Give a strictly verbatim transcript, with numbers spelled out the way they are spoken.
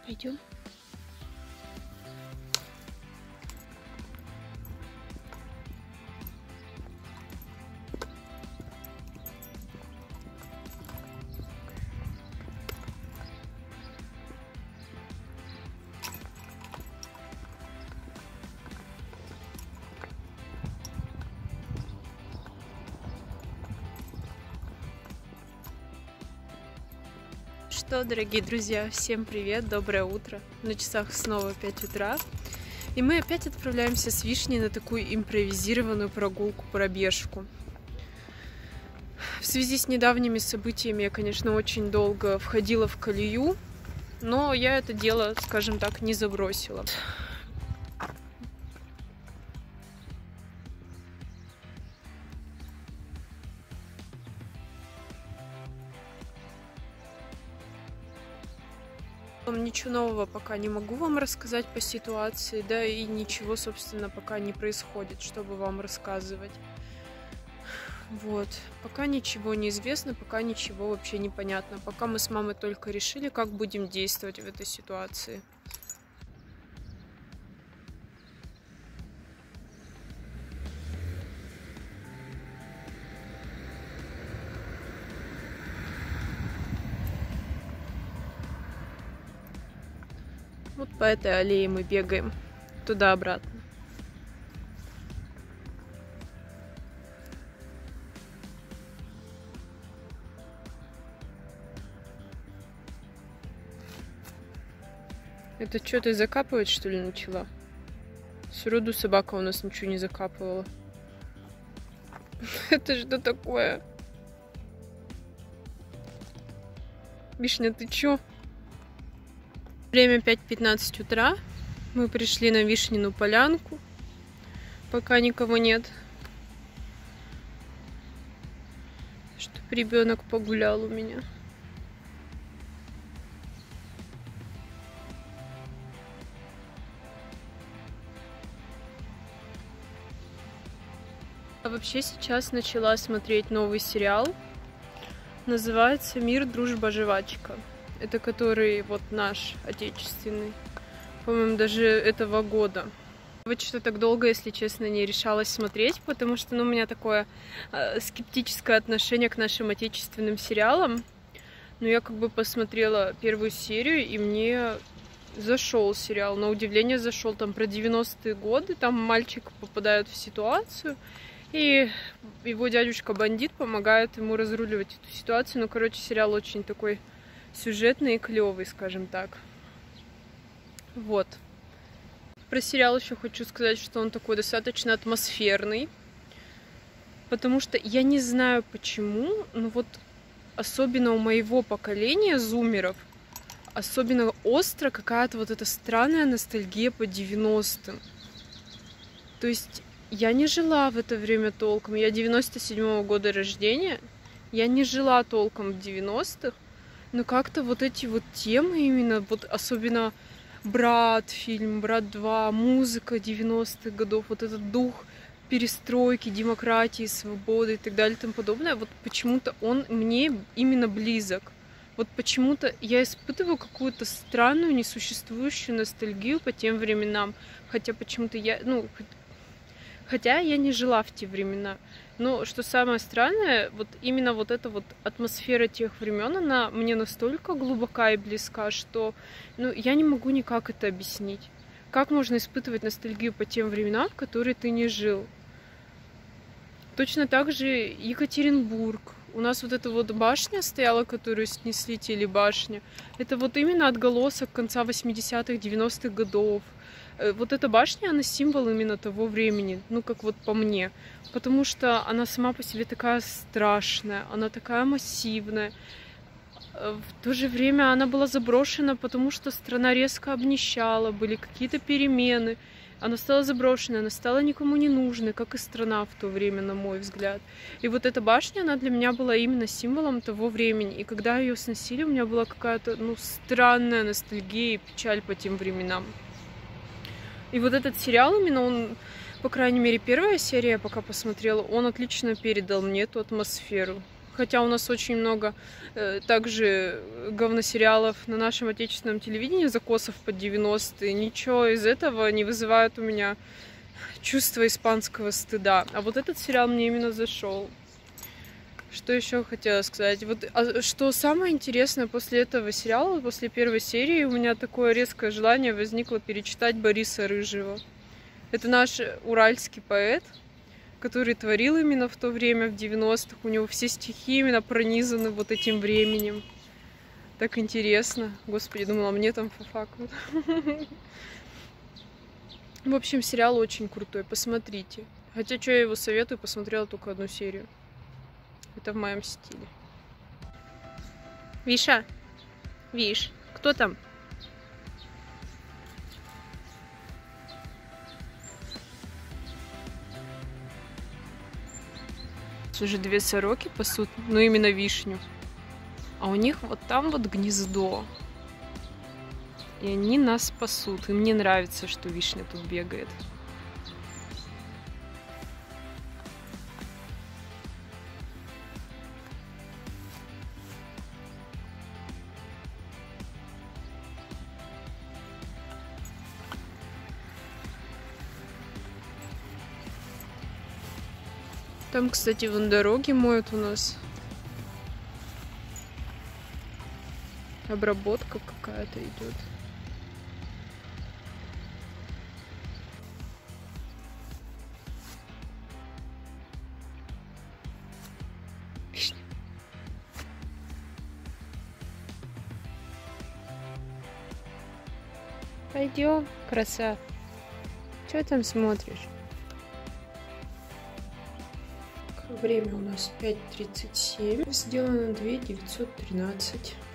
Пойдем. Что, дорогие друзья, всем привет, доброе утро. На часах снова пять утра. И мы опять отправляемся с Вишней на такую импровизированную прогулку-пробежку. В связи с недавними событиями я, конечно, очень долго входила в колею, но я это дело, скажем так, не забросила. Ничего нового пока не могу вам рассказать по ситуации, да и ничего, собственно, пока не происходит, чтобы вам рассказывать. Вот, пока ничего не известно, пока ничего вообще не понятно. Пока мы с мамой только решили, как будем действовать в этой ситуации. Вот по этой аллее мы бегаем туда-обратно. Это что, ты закапывать, что ли, начала? Сроду собака у нас ничего не закапывала. Это что такое? Вишня, ты чё? Время пять пятнадцать утра. Мы пришли на Вишнину полянку. Пока никого нет. Чтоб ребенок погулял у меня. А вообще сейчас начала смотреть новый сериал. Называется «Мир, дружба, жвачка». Это который вот наш отечественный, по-моему, даже этого года. Вот что так долго, если честно, не решалась смотреть, потому что, ну, у меня такое э, скептическое отношение к нашим отечественным сериалам. Но я как бы посмотрела первую серию, и мне зашел сериал. На удивление зашел. Там про девяностые годы, там мальчик попадает в ситуацию, и его дядюшка-бандит помогает ему разруливать эту ситуацию. Ну, короче, сериал очень такой сюжетный и клевый, скажем так. Вот. Про сериал еще хочу сказать, что он такой достаточно атмосферный. Потому что я не знаю почему, но вот особенно у моего поколения зумеров особенно остро какая-то вот эта странная ностальгия по девяностым. То есть я не жила в это время толком. Я девяносто седьмого года рождения. Я не жила толком в девяностых. Но как-то вот эти вот темы именно, вот особенно «Брат» фильм, «Брат два», музыка девяностых годов, вот этот дух перестройки, демократии, свободы и так далее и тому подобное, вот почему-то он мне именно близок. Вот почему-то я испытываю какую-то странную, несуществующую ностальгию по тем временам. Хотя почему-то я, ну, хотя я не жила в те времена. Но что самое странное, вот именно вот эта вот атмосфера тех времен, она мне настолько глубока и близка, что, ну, я не могу никак это объяснить. Как можно испытывать ностальгию по тем временам, в которые ты не жил? Точно так же Екатеринбург. У нас вот эта вот башня стояла, которую снесли, телебашня. Это вот именно отголосок конца восьмидесятых, девяностых годов. Вот эта башня, она символ именно того времени, ну, как вот по мне. Потому что она сама по себе такая страшная, она такая массивная. В то же время она была заброшена, потому что страна резко обнищала, были какие-то перемены. Она стала заброшенной, она стала никому не нужной, как и страна в то время, на мой взгляд. И вот эта башня, она для меня была именно символом того времени. И когда ее сносили, у меня была какая-то, ну, странная ностальгия и печаль по тем временам. И вот этот сериал именно, он, по крайней мере, первая серия, я пока посмотрела, он отлично передал мне эту атмосферу. Хотя у нас очень много э, также говносериалов на нашем отечественном телевидении, закосов под девяностые. Ничего из этого не вызывает у меня чувство испанского стыда. А вот этот сериал мне именно зашел. Что еще хотела сказать? Вот, а что самое интересное после этого сериала, после первой серии, у меня такое резкое желание возникло перечитать Бориса Рыжего. Это наш уральский поэт, который творил именно в то время, в девяностых. У него все стихи именно пронизаны вот этим временем. Так интересно. Господи, думала, мне там фафакают. В общем, сериал очень крутой, посмотрите. Хотя, что я его советую, посмотрела только одну серию. Это в моем стиле. Виша, Виш, кто там? Уже две сороки пасут, ну именно вишню. А у них вот там вот гнездо. И они нас спасут. И мне нравится, что вишня тут бегает. Там, кстати, вон дороги моют у нас. Обработка какая-то идет. Вишня. Пойдем, краса. Что там смотришь? Время у нас пять тридцать семь. Сделано две тысячи девятьсот тринадцать.